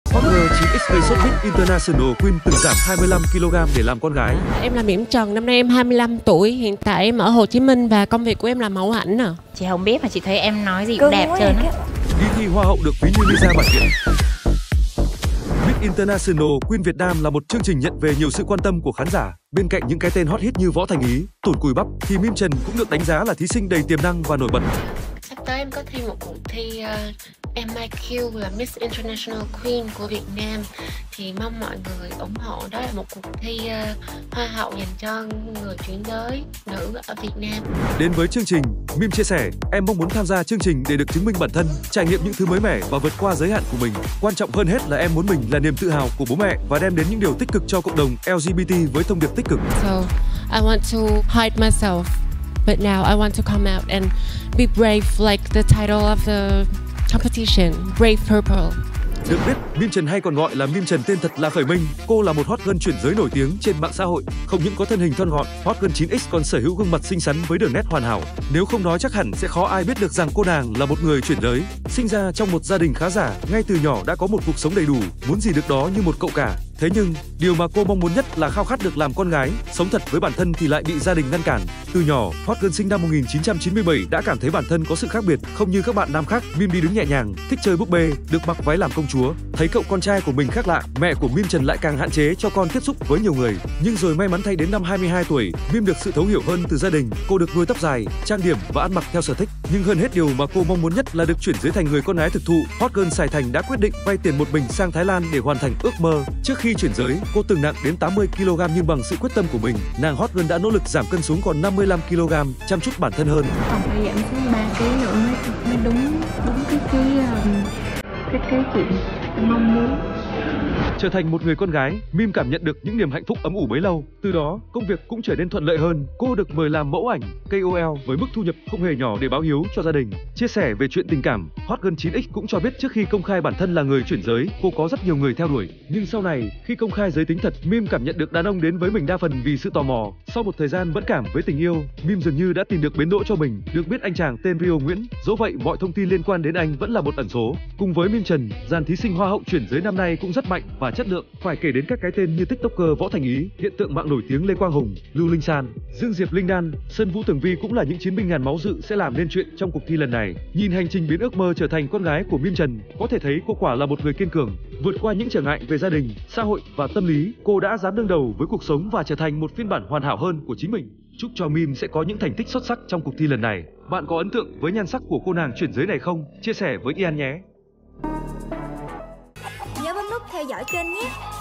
Hot Girl 9X gây sốt Miss International Queen từng giảm 25kg để làm con gái. Em là Mỹ Trần, năm nay em 25 tuổi, hiện tại em ở Hồ Chí Minh và công việc của em là mẫu ảnh nè. Chị không biết mà chị thấy em nói gì cũng đẹp trơn á. Đi thi Hoa hậu được ví như Lisa bản Kiện. Miss International Queen Việt Nam là một chương trình nhận về nhiều sự quan tâm của khán giả. Bên cạnh những cái tên hot hit như Võ Thành Ý, Tồn Cùi Bắp, thì Mim Trần cũng được đánh giá là thí sinh đầy tiềm năng và nổi bật. Sắp tới em có thi một cuộc thi MIQ là Miss International Queen của Việt Nam, thì mong mọi người ủng hộ. Đó là một cuộc thi hoa hậu dành cho người chuyển giới nữ ở Việt Nam. Đến với chương trình, Mim chia sẻ, em mong muốn tham gia chương trình để được chứng minh bản thân, trải nghiệm những thứ mới mẻ và vượt qua giới hạn của mình. Quan trọng hơn hết là em muốn mình là niềm tự hào của bố mẹ và đem đến những điều tích cực cho cộng đồng LGBT với thông điệp tích cực. So, I want to hide myself, but now I want to come out and be brave like the title of the competition, Brave Purple. Được biết, Mim Trần hay còn gọi là Mim Trần tên thật là Khởi Minh. Cô là một hot girl chuyển giới nổi tiếng trên mạng xã hội. Không những có thân hình thon gọn, hot girl 9X còn sở hữu gương mặt xinh xắn với đường nét hoàn hảo. Nếu không nói chắc hẳn sẽ khó ai biết được rằng cô nàng là một người chuyển giới. Sinh ra trong một gia đình khá giả, ngay từ nhỏ đã có một cuộc sống đầy đủ, muốn gì được đó như một cậu cả. Thế nhưng, điều mà cô mong muốn nhất là khao khát được làm con gái, sống thật với bản thân thì lại bị gia đình ngăn cản. Từ nhỏ, hot girl sinh năm 1997 đã cảm thấy bản thân có sự khác biệt, không như các bạn nam khác. Mim đi đứng nhẹ nhàng, thích chơi búp bê, được mặc váy làm công chúa. Thấy cậu con trai của mình khác lạ, mẹ của Mim Trần lại càng hạn chế cho con tiếp xúc với nhiều người. Nhưng rồi may mắn thay đến năm 22 tuổi, Mim được sự thấu hiểu hơn từ gia đình. Cô được nuôi tóc dài, trang điểm và ăn mặc theo sở thích. Nhưng hơn hết điều mà cô mong muốn nhất là được chuyển giới thành người con gái thực thụ. Hot girl Sài Thành đã quyết định vay tiền một mình sang Thái Lan để hoàn thành ước mơ. Trước khi chuyển giới, cô từng nặng đến 80kg nhưng bằng sự quyết tâm của mình, nàng hot girl đã nỗ lực giảm cân xuống còn 55kg, chăm chút bản thân hơn. Còn phải giảm xuống 3 kg nữa mới đúng cái chuyện mong muốn. Trở thành một người con gái, Mim cảm nhận được những niềm hạnh phúc ấm ủ bấy lâu. Từ đó, công việc cũng trở nên thuận lợi hơn. Cô được mời làm mẫu ảnh, KOL với mức thu nhập không hề nhỏ để báo hiếu cho gia đình. Chia sẻ về chuyện tình cảm, hot girl 9X cũng cho biết trước khi công khai bản thân là người chuyển giới, cô có rất nhiều người theo đuổi. Nhưng sau này, khi công khai giới tính thật, Mim cảm nhận được đàn ông đến với mình đa phần vì sự tò mò. Sau một thời gian mẫn cảm với tình yêu, Mim dường như đã tìm được bến đỗ cho mình. Được biết anh chàng tên Rio Nguyễn, dẫu vậy mọi thông tin liên quan đến anh vẫn là một ẩn số. Cùng với Mim Trần, dàn thí sinh hoa hậu chuyển giới năm nay cũng rất mạnh và chất lượng. Phải kể đến các cái tên như tiktoker Võ Thành Ý, hiện tượng mạng nổi tiếng Lê Quang Hùng, Lưu Linh San, Dương Diệp Linh Đan, Sơn Vũ Tường Vi cũng là những chiến binh ngàn máu dự sẽ làm nên chuyện trong cuộc thi lần này. Nhìn hành trình biến ước mơ trở thành con gái của Mim Trần, có thể thấy cô quả là một người kiên cường. Vượt qua những trở ngại về gia đình, xã hội và tâm lý, cô đã dám đương đầu với cuộc sống và trở thành một phiên bản hoàn hảo hơn của chính mình. Chúc cho Mim sẽ có những thành tích xuất sắc trong cuộc thi lần này. Bạn có ấn tượng với nhan sắc của cô nàng chuyển giới này không? Chia sẻ với Ian nhé. Nhớ bấm nút theo dõi kênh nhé.